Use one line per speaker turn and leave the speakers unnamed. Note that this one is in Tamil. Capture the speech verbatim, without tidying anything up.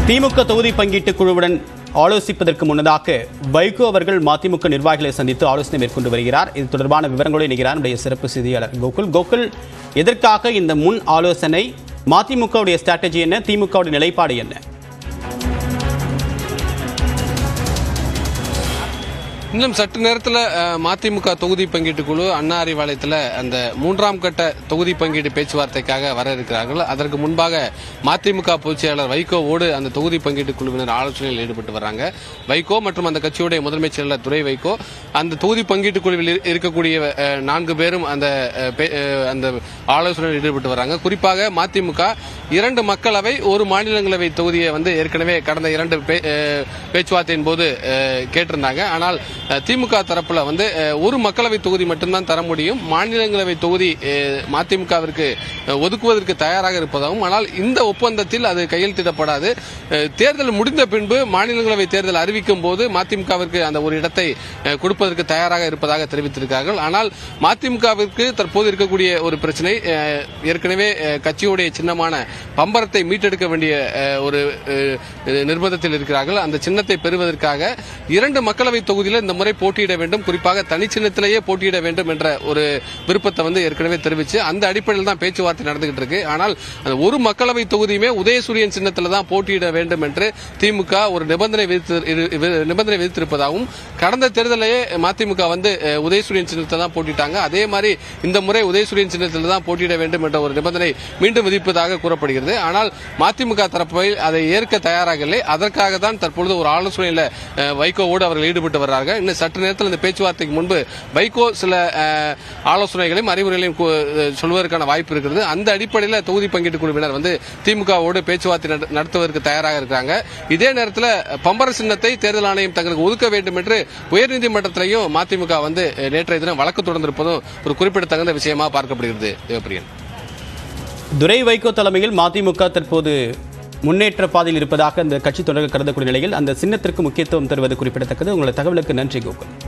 திமுக தொகுதி பங்கீட்டு குழுவுடன் ஆலோசிப்பதற்கு முன்னதாக வைகோ அவர்கள் மதிமுக நிர்வாகிகளை சந்தித்து ஆலோசனை மேற்கொண்டு வருகிறார். இது தொடர்பான விவரங்களோடு இணைகிறார் நம்முடைய சிறப்பு செய்தியாளர் கோகுல். கோகுல், எதற்காக இந்த முன் ஆலோசனை? மதிமுகவுடைய ஸ்ட்ராட்டஜி என்ன? திமுகவுடைய நிலைப்பாடு என்ன?
இன்னும் சற்று நேரத்தில் மதிமுக தொகுதி பங்கீட்டு குழு அண்ணா அறிவாலயத்தில் அந்த மூன்றாம் கட்ட தொகுதி பங்கீட்டு பேச்சுவார்த்தைக்காக வர இருக்கிறார்கள். அதற்கு முன்பாக மதிமுக பொதுச் செயலாளர் வைகோவோடு அந்த தொகுதி பங்கீட்டு குழுவினர் ஆலோசனையில் ஈடுபட்டு வர்றாங்க. வைகோ மற்றும் அந்த கட்சியுடைய முதன்மை செயலாளர் துரை வைகோ அந்த தொகுதி பங்கீட்டு குழுவில் இருக்கக்கூடிய நான்கு பேரும் அந்த அந்த ஆலோசனையில் ஈடுபட்டு வர்றாங்க. குறிப்பாக மதிமுக இரண்டு மக்களவை ஒரு மாநிலங்களவை தொகுதியை வந்து ஏற்கனவே கடந்த இரண்டு பேச்சுவார்த்தையின் போது கேட்டிருந்தாங்க. ஆனால் திமுக தரப்புல வந்து ஒரு மக்களவை தொகுதி மட்டும்தான் தர முடியும், மாநிலங்களவை தொகுதி மதிமுகவிற்கு ஒதுக்குவதற்கு தயாராக இருப்பதாகவும், ஆனால் இந்த ஒப்பந்தத்தில் அது கையெழுத்திடப்படாது, தேர்தல் முடிந்த பின்பு மாநிலங்களவை தேர்தல் அறிவிக்கும் போது மதிமுகவிற்கு அந்த ஒரு இடத்தை கொடுப்பதற்கு தயாராக இருப்பதாக தெரிவித்திருக்கிறார்கள். ஆனால் மதிமுகவிற்கு தற்போது இருக்கக்கூடிய ஒரு பிரச்சனை, ஏற்கனவே கட்சியுடைய சின்னமான பம்பரத்தை மீட்டெடுக்க வேண்டிய ஒரு நிர்பந்தத்தில் இருக்கிறார்கள். அந்த சின்னத்தை பெறுவதற்காக இரண்டு மக்களவை தொகுதியில் இந்த முறை போட்டியிட வேண்டும், குறிப்பாக தனி சின்னத்திலேயே போட்டியிட வேண்டும் என்ற ஒரு விருப்பத்தை வந்து ஏற்கனவே தெரிவித்து அந்த அடிப்படையில் தான் பேச்சுவார்த்தை நடந்துகிட்டு இருக்கு. ஆனால் ஒரு மக்களவை தொகுதியுமே உதயசூரியன் சின்னத்தில் தான் போட்டியிட வேண்டும் என்று திமுக ஒரு நிபந்தனை நிபந்தனை விதித்திருப்பதாகவும், கடந்த தேர்தலையே மதிமுக வந்து உதயசூரியன் சின்னத்தை தான் போட்டிட்டாங்க, அதே மாதிரி இந்த முறை உதயசூரியன் சின்னத்தில் தான் போட்டியிட வேண்டும் என்ற ஒரு நிபந்தனை மீண்டும் விதிப்பதாக கூறப்படுகிறது. ஆனால் மதிமுக தரப்பில் அதை ஏற்க தயாராக இல்லை. அதற்காக தான் தற்பொழுது ஒரு ஆலோசனையில் வைகோவோடு அவர்கள் ஈடுபட்டு வர்றார்கள். இன்னும் சற்று நேரத்தில் இந்த பேச்சுவார்த்தைக்கு முன்பு வைகோ சில ஆலோசனைகளையும் அறிவுரைகளையும் சொல்வதற்கான வாய்ப்பு இருக்கிறது. அந்த அடிப்படையில் தொகுதி பங்கீட்டு குழுவினர் வந்து திமுகவோடு பேச்சுவார்த்தை நடத்துவதற்கு தயாராக இருக்கிறாங்க. இதே நேரத்தில் பம்பர சின்னத்தை தேர்தல் ஆணையம் தங்களுக்கு ஒதுக்க வேண்டும் என்று உயர்நீதிமன்றத்திலையும் மதிமுக வந்து நேற்றைய தினம் வழக்கு தொடர்ந்திருப்பதும் ஒரு குறிப்பிடத்தகுந்த விஷயமாக பார்க்கப்படுகிறது. தேவப்பிரியன்,
துரை வைகோ தலைமையில் மதிமுக தற்போது முன்னேற்ற பாதையில் இருப்பதாக அந்த கட்சி தொடர்ந்து கருதக்கூடிய நிலையில் அந்த சின்னத்திற்கு முக்கியத்துவம் தருவது குறிப்பிடத்தக்கது. உங்களோட தகவலுக்கு நன்றி கோகுல்.